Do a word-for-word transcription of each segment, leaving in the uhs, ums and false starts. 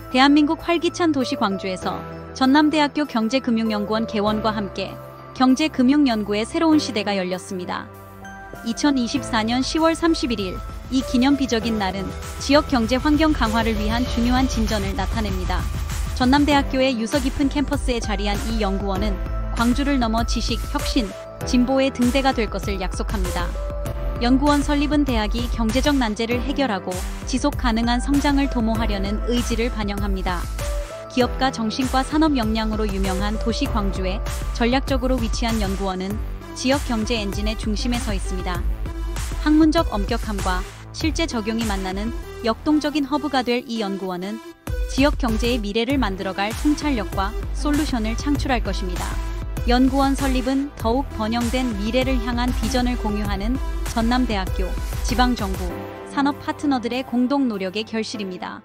대한민국 활기찬 도시 광주에서 전남대학교 경제금융연구원 개원과 함께 경제금융연구의 새로운 시대가 열렸습니다. 이천이십사 년 시월 삼십일일 이 기념비적인 날은 지역 경제 환경 강화를 위한 중요한 진전을 나타냅니다. 전남대학교의 유서 깊은 캠퍼스에 자리한 이 연구원은 광주를 넘어 지식, 혁신, 진보의 등대가 될 것을 약속합니다. 연구원 설립은 대학이 경제적 난제를 해결하고 지속 가능한 성장을 도모하려는 의지를 반영합니다. 기업가 정신과 산업 역량으로 유명한 도시 광주에 전략적으로 위치한 연구원은 지역 경제 엔진의 중심에 서 있습니다. 학문적 엄격함과 실제 적용이 만나는 역동적인 허브가 될 이 연구원은 지역 경제의 미래를 만들어갈 통찰력과 솔루션을 창출할 것입니다. 연구원 설립은 더욱 번영된 미래를 향한 비전을 공유하는 전남대학교, 지방정부, 산업 파트너들의 공동 노력의 결실입니다.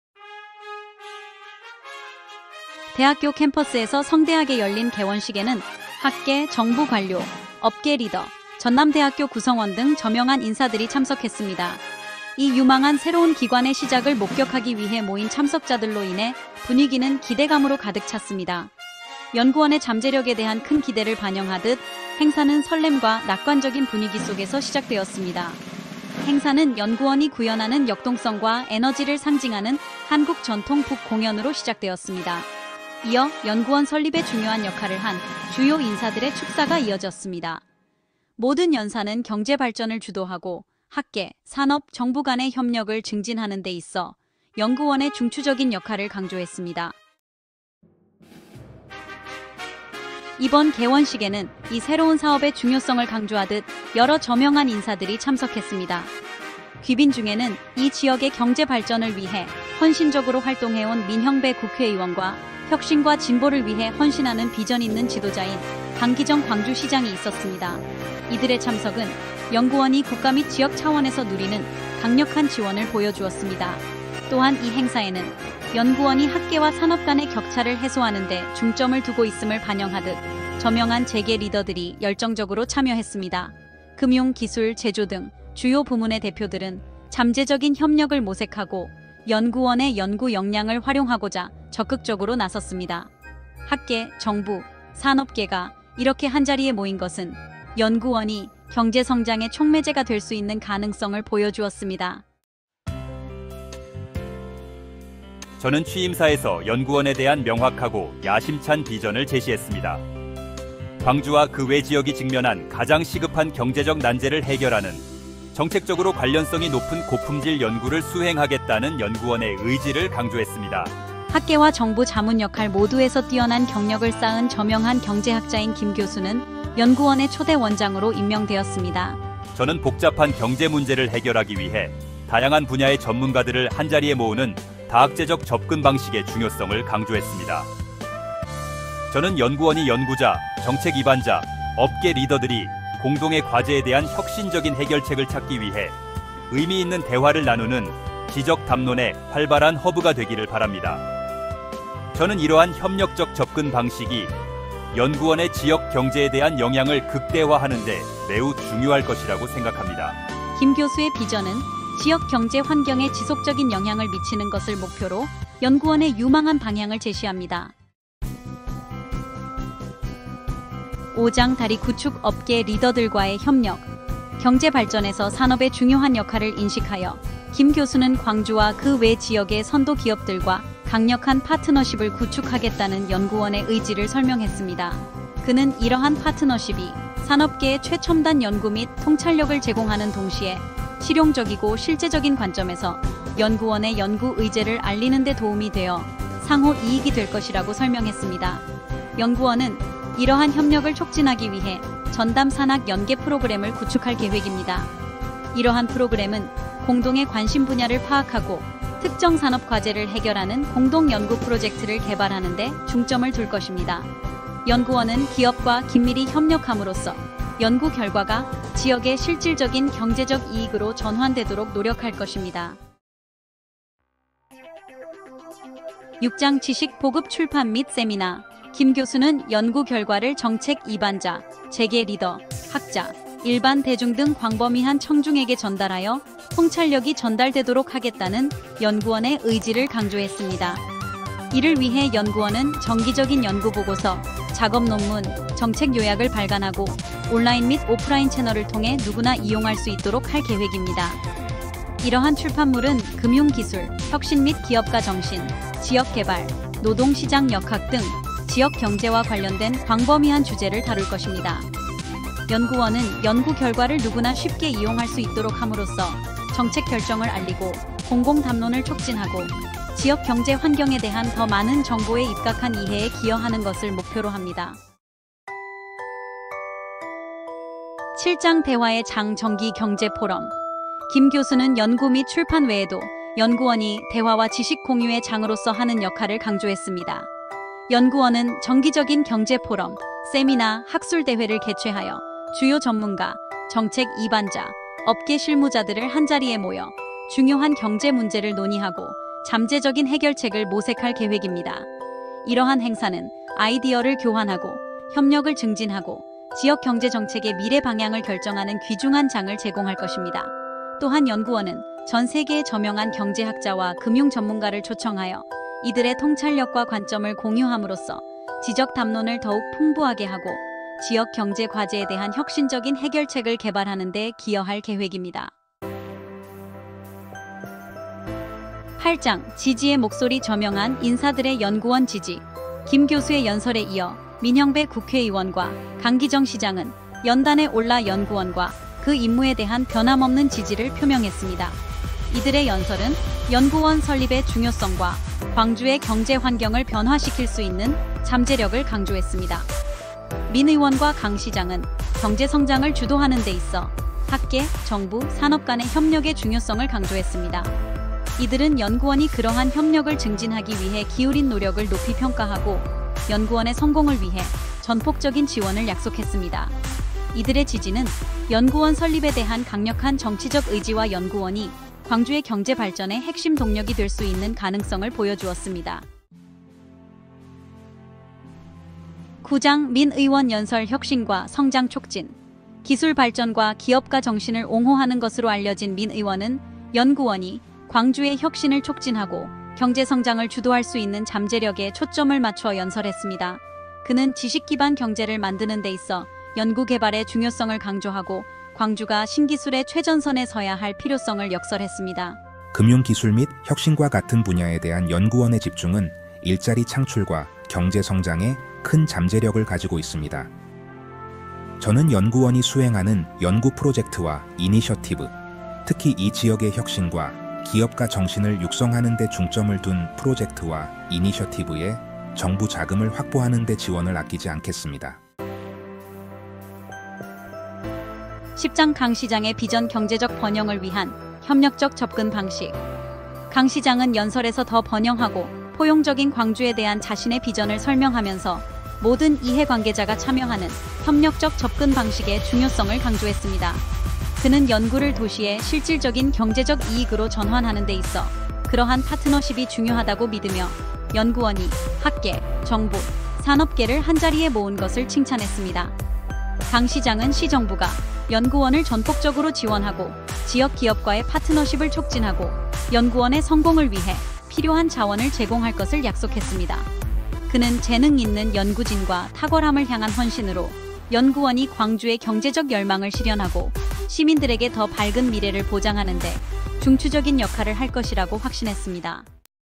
대학교 캠퍼스에서 성대하게 열린 개원식에는 학계, 정부 관료, 업계 리더, 전남대학교 구성원 등 저명한 인사들이 참석했습니다. 이 유망한 새로운 기관의 시작을 목격하기 위해 모인 참석자들로 인해 분위기는 기대감으로 가득 찼습니다. 연구원의 잠재력에 대한 큰 기대를 반영하듯 행사는 설렘과 낙관적인 분위기 속에서 시작되었습니다. 행사는 연구원이 구현하는 역동성과 에너지를 상징하는 한국 전통 북 공연으로 시작되었습니다. 이어 연구원 설립에 중요한 역할을 한 주요 인사들의 축사가 이어졌습니다. 모든 연사는 경제 발전을 주도하고 학계, 산업, 정부 간의 협력을 증진하는 데 있어 연구원의 중추적인 역할을 강조했습니다. 이번 개원식에는 이 새로운 사업의 중요성을 강조하듯 여러 저명한 인사들이 참석했습니다. 귀빈 중에는 이 지역의 경제 발전을 위해 헌신적으로 활동해온 민형배 국회의원과 혁신과 진보를 위해 헌신하는 비전 있는 지도자인 강기정 광주시장이 있었습니다. 이들의 참석은 연구원이 국가 및 지역 차원에서 누리는 강력한 지원을 보여주었습니다. 또한 이 행사에는 연구원이 학계와 산업 간의 격차를 해소하는 데 중점을 두고 있음을 반영하듯 저명한 재계 리더들이 열정적으로 참여했습니다. 금융, 기술, 제조 등 주요 부문의 대표들은 잠재적인 협력을 모색하고 연구원의 연구 역량을 활용하고자 적극적으로 나섰습니다. 학계, 정부, 산업계가 이렇게 한자리에 모인 것은 연구원이 경제 성장의 촉매제가 될 수 있는 가능성을 보여주었습니다. 저는 취임사에서 연구원에 대한 명확하고 야심찬 비전을 제시했습니다. 광주와 그 외 지역이 직면한 가장 시급한 경제적 난제를 해결하는 정책적으로 관련성이 높은 고품질 연구를 수행하겠다는 연구원의 의지를 강조했습니다. 학계와 정부 자문 역할 모두에서 뛰어난 경력을 쌓은 저명한 경제학자인 김 교수는 연구원의 초대 원장으로 임명되었습니다. 저는 복잡한 경제 문제를 해결하기 위해 다양한 분야의 전문가들을 한자리에 모으는 다학제적 접근 방식의 중요성을 강조했습니다. 저는 연구원이 연구자, 정책 입안자, 업계 리더들이 공동의 과제에 대한 혁신적인 해결책을 찾기 위해 의미 있는 대화를 나누는 지적 담론의 활발한 허브가 되기를 바랍니다. 저는 이러한 협력적 접근 방식이 연구원의 지역 경제에 대한 영향을 극대화하는 데 매우 중요할 것이라고 생각합니다. 김 교수의 비전은 지역 경제 환경에 지속적인 영향을 미치는 것을 목표로 연구원의 유망한 방향을 제시합니다. 오장 다리 구축 업계 리더들과의 협력, 경제 발전에서 산업의 중요한 역할을 인식하여 김 교수는 광주와 그 외 지역의 선도 기업들과 강력한 파트너십을 구축하겠다는 연구원의 의지를 설명했습니다. 그는 이러한 파트너십이 산업계의 최첨단 연구 및 통찰력을 제공하는 동시에 실용적이고 실제적인 관점에서 연구원의 연구 의제를 알리는 데 도움이 되어 상호 이익이 될 것이라고 설명했습니다. 연구원은 이러한 협력을 촉진하기 위해 전담 산학 연계 프로그램을 구축할 계획입니다. 이러한 프로그램은 공동의 관심 분야를 파악하고 특정 산업 과제를 해결하는 공동 연구 프로젝트를 개발하는 데 중점을 둘 것입니다. 연구원은 기업과 긴밀히 협력함으로써 연구 결과가 지역의 실질적인 경제적 이익으로 전환되도록 노력할 것입니다. 육 장 지식 보급 출판 및 세미나. 김 교수는 연구 결과를 정책 입안자, 재계 리더, 학자, 일반 대중 등 광범위한 청중에게 전달하여 통찰력이 전달되도록 하겠다는 연구원의 의지를 강조했습니다. 이를 위해 연구원은 정기적인 연구 보고서, 작업 논문, 정책 요약을 발간하고 온라인 및 오프라인 채널을 통해 누구나 이용할 수 있도록 할 계획입니다. 이러한 출판물은 금융기술, 혁신 및 기업가 정신, 지역개발, 노동시장 역학 등 지역 경제와 관련된 광범위한 주제를 다룰 것입니다. 연구원은 연구 결과를 누구나 쉽게 이용할 수 있도록 함으로써 정책 결정을 알리고 공공 담론을 촉진하고 지역 경제 환경에 대한 더 많은 정보에 입각한 이해에 기여하는 것을 목표로 합니다. 칠 장 대화의 장 정기 경제 포럼. 김 교수는 연구 및 출판 외에도 연구원이 대화와 지식 공유의 장으로서 하는 역할을 강조했습니다. 연구원은 정기적인 경제 포럼, 세미나, 학술 대회를 개최하여 주요 전문가, 정책 이반자, 업계 실무자들을 한자리에 모여 중요한 경제 문제를 논의하고 잠재적인 해결책을 모색할 계획입니다. 이러한 행사는 아이디어를 교환하고 협력을 증진하고 지역 경제 정책의 미래 방향을 결정하는 귀중한 장을 제공할 것입니다. 또한 연구원은 전 세계의 저명한 경제학자와 금융 전문가를 초청하여 이들의 통찰력과 관점을 공유함으로써 지적 담론을 더욱 풍부하게 하고 지역 경제 과제에 대한 혁신적인 해결책을 개발하는 데 기여할 계획입니다. 팔 장 지지의 목소리. 저명한 인사들의 연구원 지지. 김 교수의 연설에 이어 민형배 국회의원과 강기정 시장은 연단에 올라 연구원과 그 임무에 대한 변함없는 지지를 표명했습니다. 이들의 연설은 연구원 설립의 중요성과 광주의 경제 환경을 변화시킬 수 있는 잠재력을 강조했습니다. 민 의원과 강 시장은 경제 성장을 주도하는 데 있어 학계, 정부, 산업 간의 협력의 중요성을 강조했습니다. 이들은 연구원이 그러한 협력을 증진하기 위해 기울인 노력을 높이 평가하고 연구원의 성공을 위해 전폭적인 지원을 약속했습니다. 이들의 지지는 연구원 설립에 대한 강력한 정치적 의지와 연구원이 광주의 경제 발전의 핵심 동력이 될 수 있는 가능성을 보여주었습니다. 구 장 민 의원 연설. 혁신과 성장 촉진. 기술 발전과 기업가 정신을 옹호하는 것으로 알려진 민 의원은 연구원이 광주의 혁신을 촉진하고 경제 성장을 주도할 수 있는 잠재력에 초점을 맞춰 연설했습니다. 그는 지식 기반 경제를 만드는 데 있어 연구 개발의 중요성을 강조하고 광주가 신기술의 최전선에 서야 할 필요성을 역설했습니다. 금융기술 및 혁신과 같은 분야에 대한 연구원의 집중은 일자리 창출과 경제 성장에 큰 잠재력을 가지고 있습니다. 저는 연구원이 수행하는 연구 프로젝트와 이니셔티브, 특히 이 지역의 혁신과 기업가 정신을 육성하는 데 중점을 둔 프로젝트와 이니셔티브에 정부 자금을 확보하는 데 지원을 아끼지 않겠습니다. 십 장 강 시장의 비전. 경제적 번영을 위한 협력적 접근 방식. 강 시장은 연설에서 더 번영하고 포용적인 광주에 대한 자신의 비전을 설명하면서 모든 이해관계자가 참여하는 협력적 접근 방식의 중요성을 강조했습니다. 그는 연구를 도시의 실질적인 경제적 이익으로 전환하는 데 있어 그러한 파트너십이 중요하다고 믿으며 연구원이 학계, 정부, 산업계를 한자리에 모은 것을 칭찬했습니다. 강 시장은 시정부가 연구원을 전폭적으로 지원하고 지역 기업과의 파트너십을 촉진하고 연구원의 성공을 위해 필요한 자원을 제공할 것을 약속했습니다. 그는 재능 있는 연구진과 탁월함을 향한 헌신으로 연구원이 광주의 경제적 열망을 실현하고 시민들에게 더 밝은 미래를 보장하는 데 중추적인 역할을 할 것이라고 확신했습니다.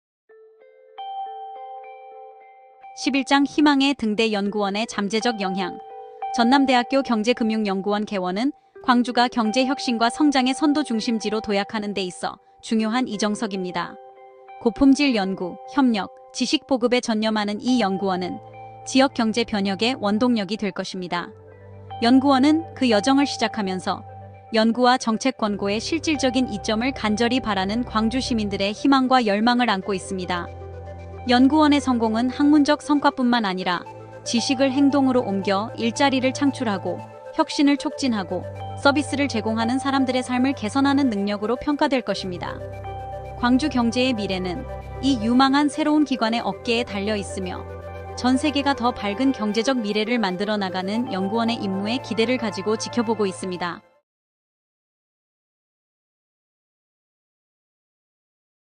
십일 장 희망의 등대. 연구원의 잠재적 영향. 전남대학교 경제금융연구원 개원은 광주가 경제혁신과 성장의 선도 중심지로 도약하는 데 있어 중요한 이정석입니다. 고품질 연구, 협력, 지식 보급에 전념하는 이 연구원은 지역 경제 변혁의 원동력이 될 것입니다. 연구원은 그 여정을 시작하면서 연구와 정책 권고의 실질적인 이점을 간절히 바라는 광주 시민들의 희망과 열망을 안고 있습니다. 연구원의 성공은 학문적 성과뿐만 아니라 지식을 행동으로 옮겨 일자리를 창출하고 혁신을 촉진하고 서비스를 제공하는 사람들의 삶을 개선하는 능력으로 평가될 것입니다. 광주 경제의 미래는 이 유망한 새로운 기관의 어깨에 달려 있으며 전 세계가 더 밝은 경제적 미래를 만들어 나가는 연구원의 임무에 기대를 가지고 지켜보고 있습니다.